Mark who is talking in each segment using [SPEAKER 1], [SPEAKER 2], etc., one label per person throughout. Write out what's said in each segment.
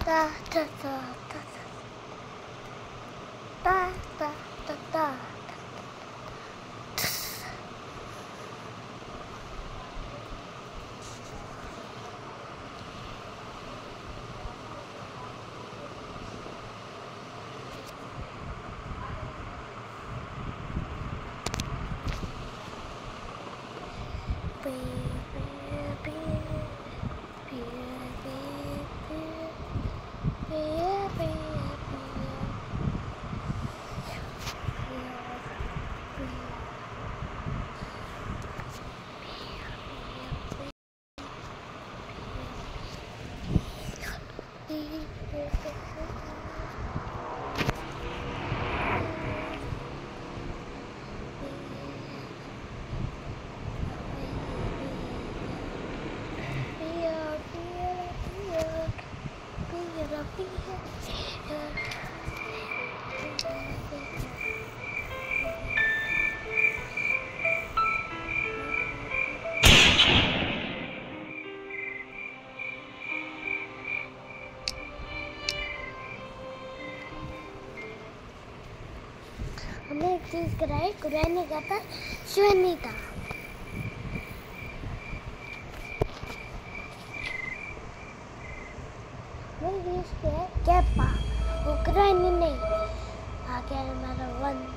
[SPEAKER 1] हमने एक चीज कराई, कुरान नहीं कहता, शिवन नहीं था। मेरी इसके कैपा, वो कुरान नहीं। आगे हमारा वन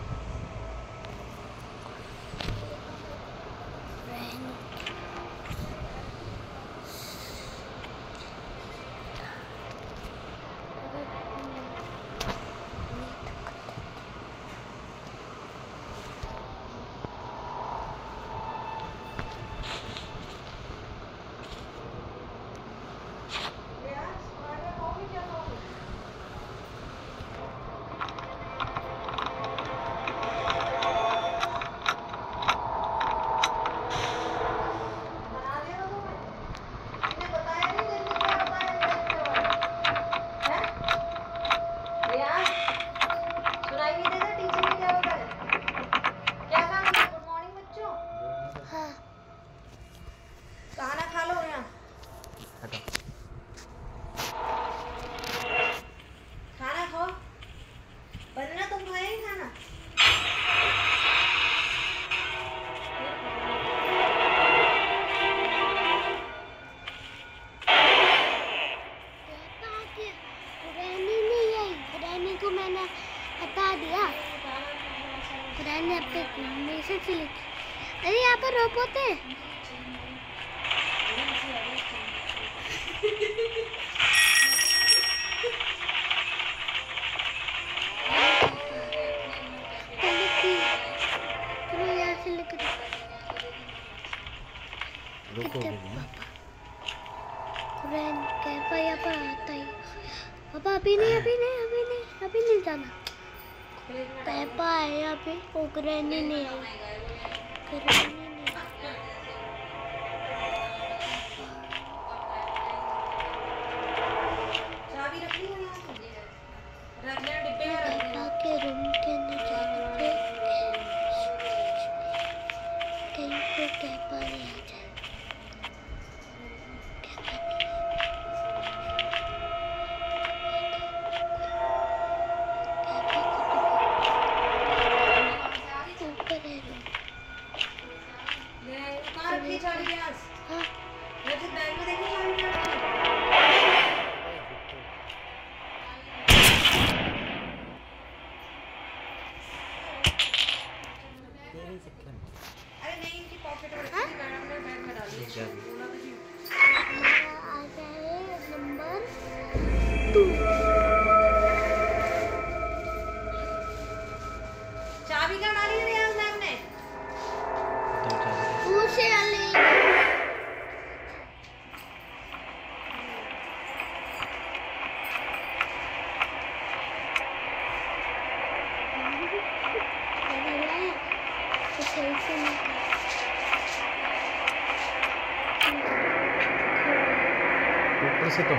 [SPEAKER 1] अरे यहाँ पर रोबोट है। पापा अभी नहीं जाना। पापा है यहाँ पे, वो ग्रैनी नहीं आई।
[SPEAKER 2] चाबी रखी है यहाँ डिब्बे में
[SPEAKER 1] के रूम के अंदर जाने पे कहीं पे कैपा नहीं आ जाए।
[SPEAKER 2] अरे नहीं, इनकी पॉकेट में रखी थी, मैडम ने बैग में डाली है।
[SPEAKER 1] आ जाए नंबर 2।
[SPEAKER 2] चाबी कहाँ डाली है रियाज मैम ने?
[SPEAKER 1] पूछे वाले
[SPEAKER 3] ऊपर से तो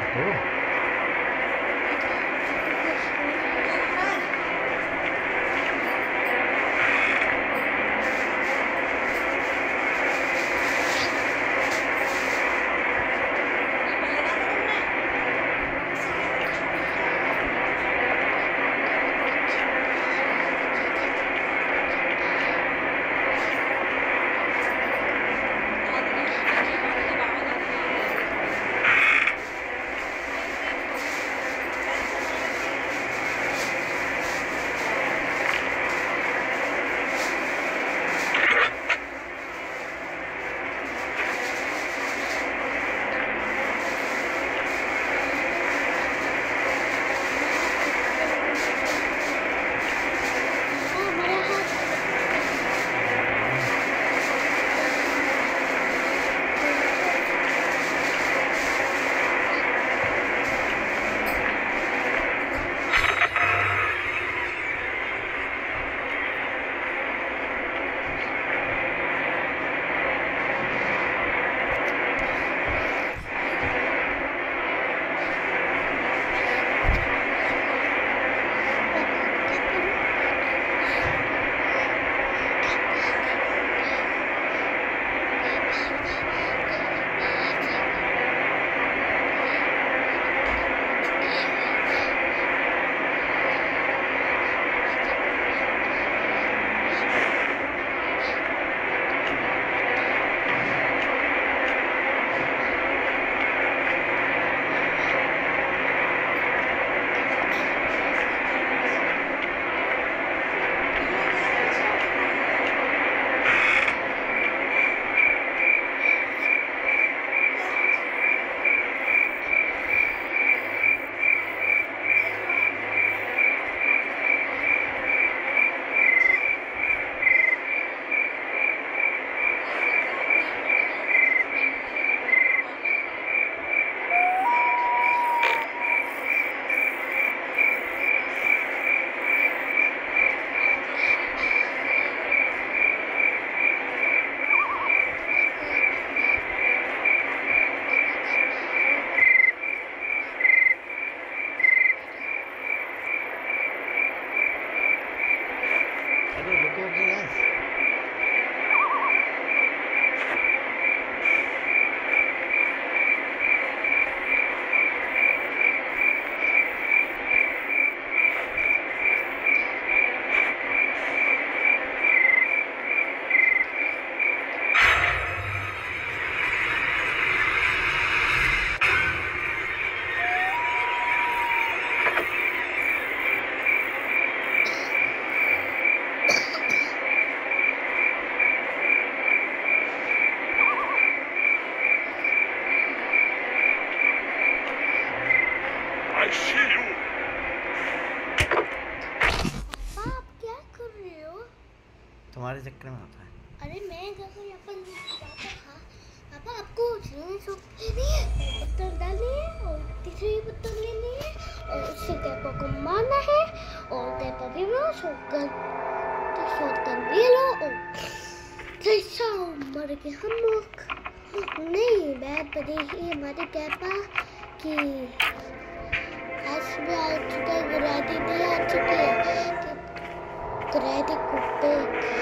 [SPEAKER 1] पापा आप क्या कर रहे हो?
[SPEAKER 3] तुम्हारे चक्कर में आता है।
[SPEAKER 1] अरे मैं पापा हाँ पापा आपको लेनी है, पत्थर डालनी है और तीसरी पत्थर लेनी है और उससे कैपा को मारना है और कैपा भी लो शॉटगन भी लो और जैसा मर गए हम लोग। नहीं बैड पड़ी ही हमारे कैपा की आज भी आ चुका है, गुराती भी आ चुकी है गुराती कुत्ते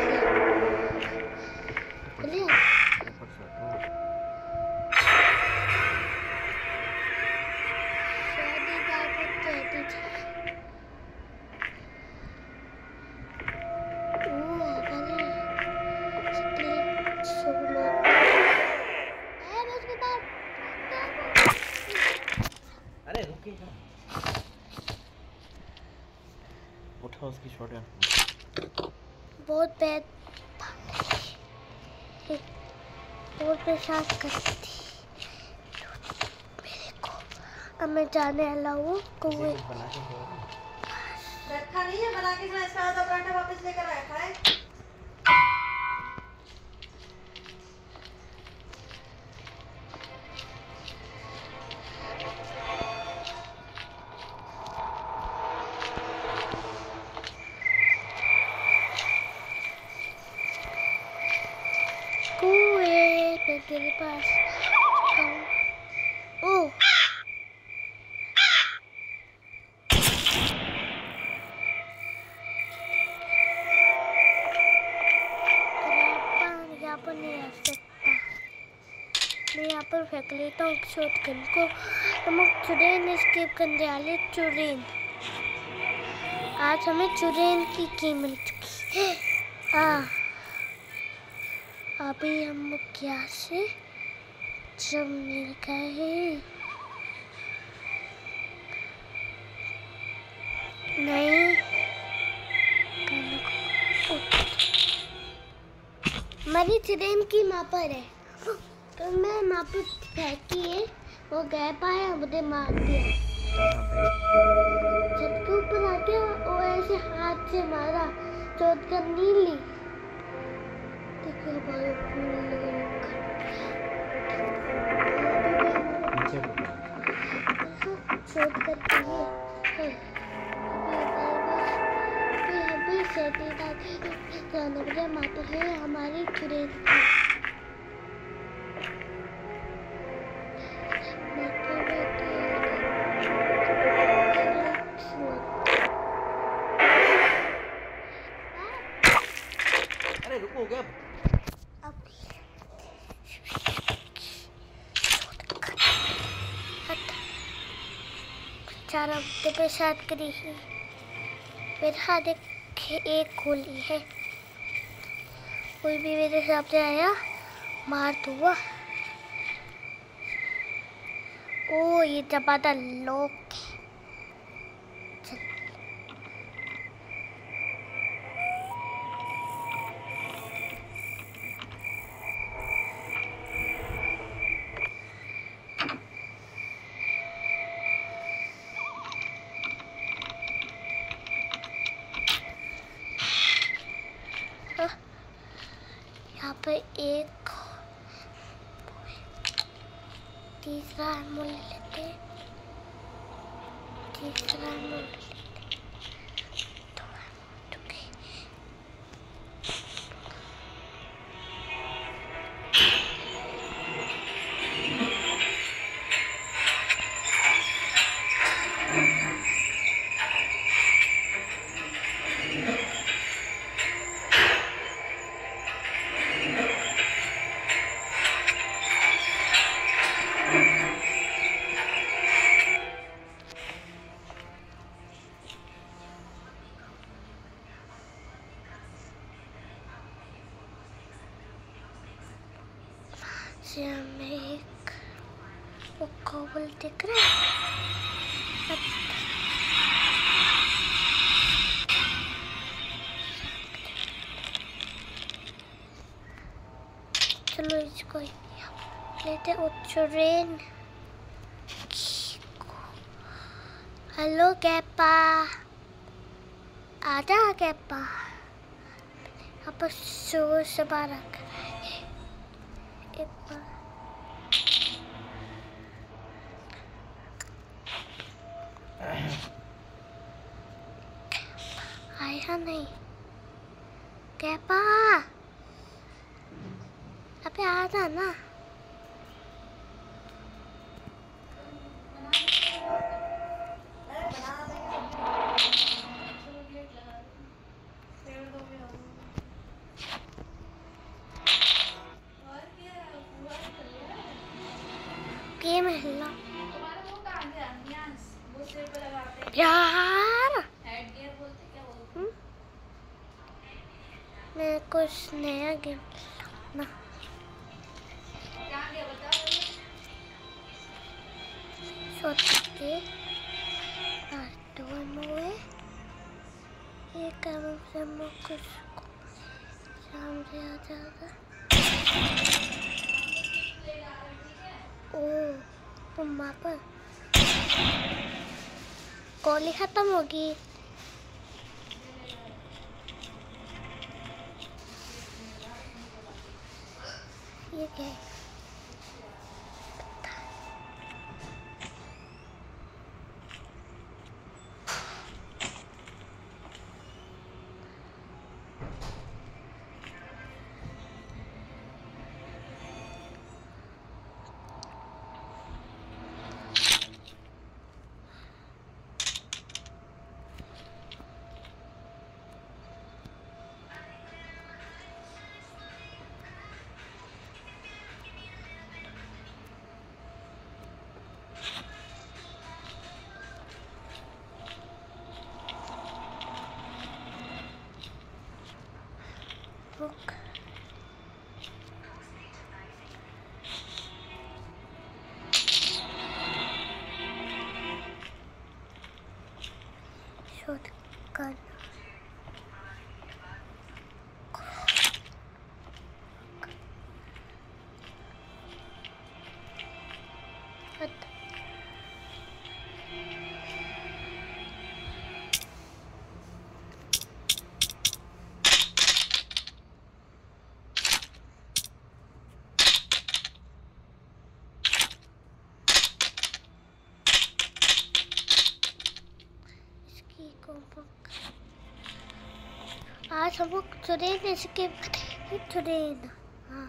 [SPEAKER 1] चलिए शादी का कुत्ते
[SPEAKER 3] अरे रुकिए, उठा उसकी शॉटगन।
[SPEAKER 1] बहुत बैड बहुत परेशान करती मेरे को। अब मैं जाने वाला हूँ कुएं।
[SPEAKER 2] रखा नहीं है बना के, जो इसका आधा पराठा वापस लेकर आया खाए।
[SPEAKER 1] मैं तेरे पास ओह यहाँ पर नहीं आ सकता। मैं यहाँ पर फेंक लेता हूँ शॉटगन को। हम चुड़ैन एस्केप करने वाले चुड़ैन। आज हमें चुड़ैन की कीमत चुकी है। अभी हम क्या से जब मिल गए नहीं हमारी चुड़ैन की माँ पर है तो मैं माँ पर फेंकी है, वो गए पाया मुझे मार दिया। छत के ऊपर आके वो ऐसे हाथ से मारा, चोट कर नहीं ली। चोट करती है माता है हमारी चुड़ैन
[SPEAKER 3] अरे रुको क्या?
[SPEAKER 1] चार हफ्ते पे शाद करी है, मेरे हाथ एक गोली है। कोई भी मेरे सामने आया मार दूंगा। ओ ये चपाता लोग यहाँ पे एक तीसरा एमो ले लेते, तीसरा एमो ले लेते। हमें एक वो कोबल दिख रहा है। चलो इसको लेते चुड़ैन हेलो कैपा, आजा कैपा। यहाँ पर शोर सभा रखा है। एक बार आया नहीं कैपा, अबे आजा ना। गेम हिला
[SPEAKER 2] तुम्हारा वो कहाँ गया नियांस? वो सिर पे लगाते हैं
[SPEAKER 1] यार।
[SPEAKER 2] हेड गियर बोलते क्या बोलते?
[SPEAKER 1] मैं कुछ नया गेम ना।
[SPEAKER 2] क्या गया बताओ?
[SPEAKER 1] सोच के कार्टून हुए ये काम से मैं कुछ सामने आ जाएगा। ओ तुम वहाँ पर गोली खत्म होगी। ये क्या है? बुक शॉटगन आज हम लोग ट्रेन इसके ट्रेन। हाँ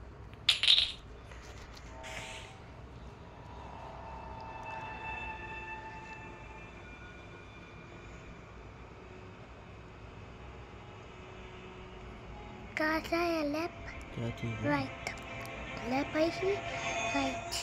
[SPEAKER 1] कहाँ से है? लेफ्ट
[SPEAKER 3] क्या चीज़ है?
[SPEAKER 1] राइट, लेफ्ट आई ही राइट।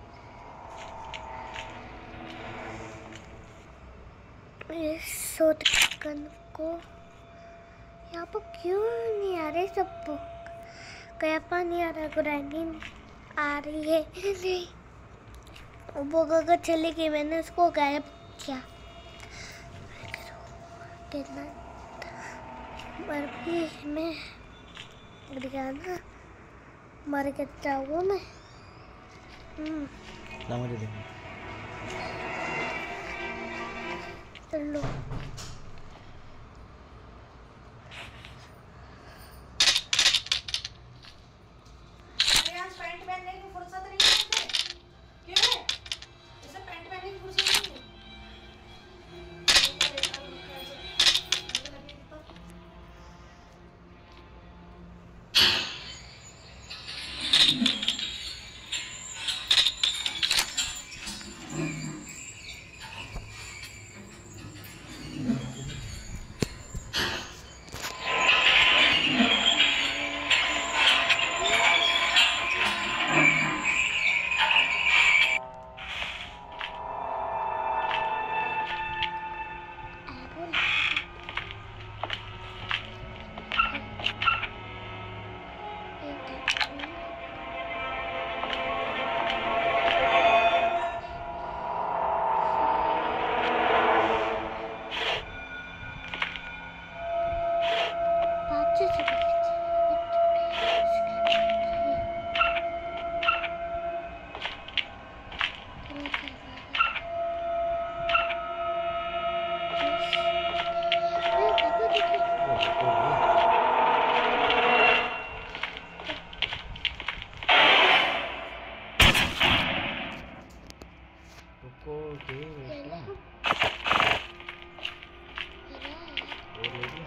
[SPEAKER 1] इस शॉटगन को यहाँ पर क्यों नहीं आ रहे सब बुक? कैपा नहीं आ रहा, ग्राइंडिंग आ रही है नहीं। वो अगर चली गई, मैंने उसको गायब किया। कितना मर भी मैं गया ना, मर के जाऊँ मैं।
[SPEAKER 3] ला मुझे देखो।
[SPEAKER 1] चलो
[SPEAKER 2] नियांस पैंट पहनने की फुर्सत नहीं है मुझे। क्यों है? इसे पैंट पहनने की फुर्सत नहीं है।
[SPEAKER 3] रुकोगे
[SPEAKER 1] ये
[SPEAKER 3] क्या?
[SPEAKER 1] लो।
[SPEAKER 3] वो ले लिया?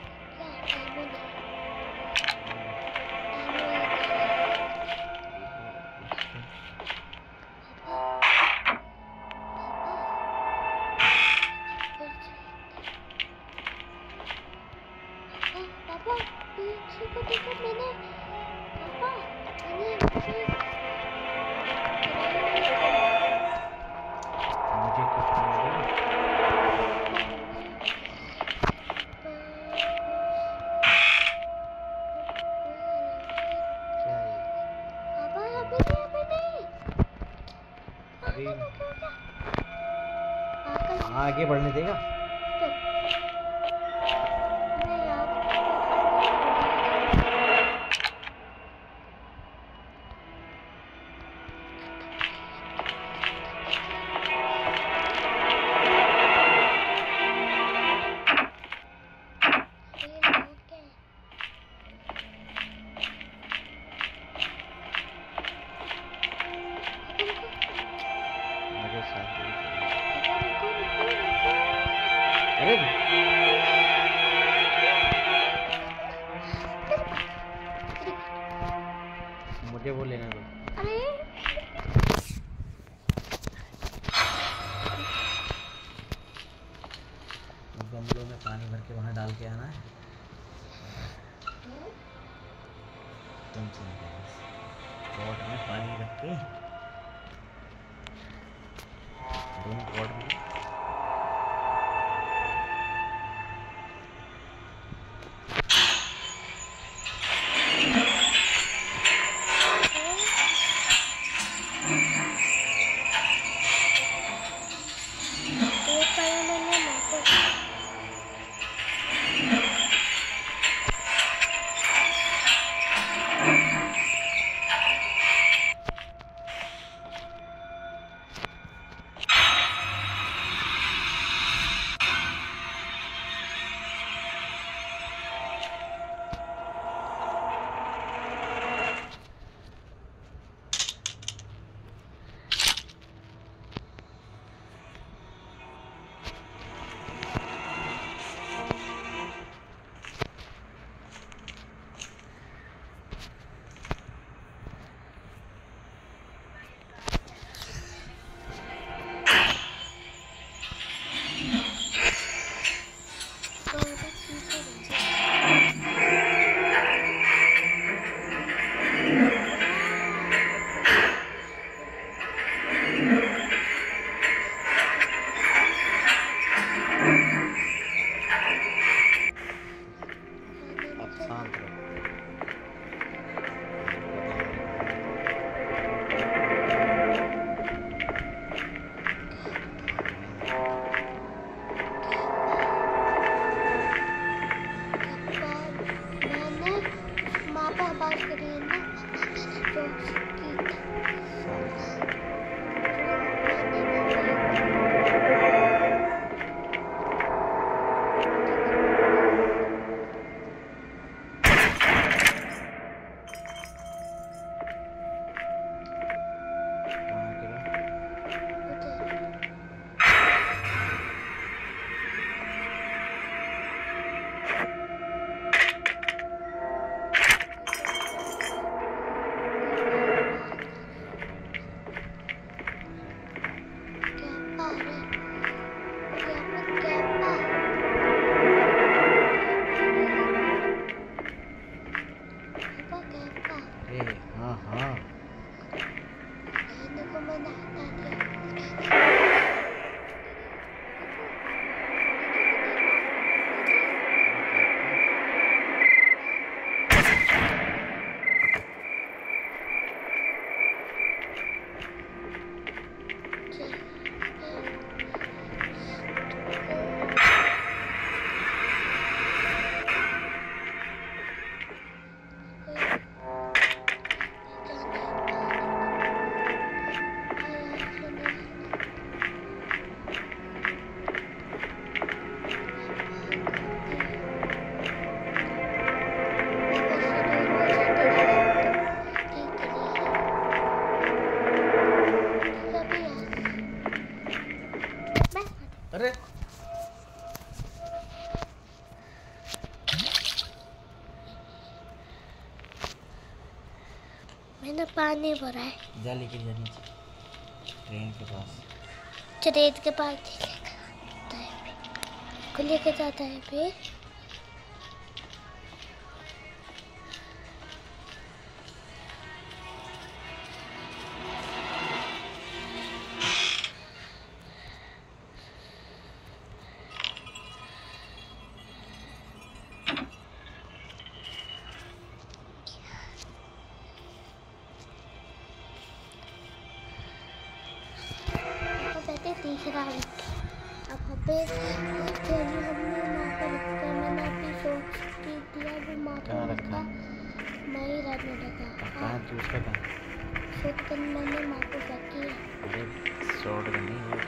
[SPEAKER 1] पापा पीछे को देखो मैंने पापा मैंने
[SPEAKER 3] मुझे कुछ नहीं मिला। क्या है?
[SPEAKER 1] पापा अभी नहीं
[SPEAKER 3] अभी
[SPEAKER 1] पापा
[SPEAKER 3] आगे बढ़ने देगा?
[SPEAKER 1] मैं यहाँ
[SPEAKER 3] मुझे साथ दे।
[SPEAKER 1] रुको
[SPEAKER 3] अरे मुझे वो लेना दो।
[SPEAKER 1] अरे
[SPEAKER 3] गमलों में पानी भर के वहाँ डाल के आना है। तुम चिंता बस पॉट में पानी रख के दोनों पॉट में शांत रहो।
[SPEAKER 1] मैंने माँ पे बात करी है ना तो
[SPEAKER 3] कहाँ गिरा? अरे हाँ हाँ अरे
[SPEAKER 1] मैंने पानी भरा है।
[SPEAKER 3] जा लेके जा नीचे ट्रेन के पास।
[SPEAKER 1] ट्रेन के पास जाता है को लेके जाता है फिर। तीसरा अब पे हमने माँ को रखा। मैंने अपनी सोच की दिया वो माँ को
[SPEAKER 3] कहाँ रखा?
[SPEAKER 1] मैं ही रहने लगा।
[SPEAKER 3] कहाँ दूसरा कहाँ?
[SPEAKER 1] शॉटगन मैंने माँ को रखी है।
[SPEAKER 3] अरे शॉटगन नहीं, वो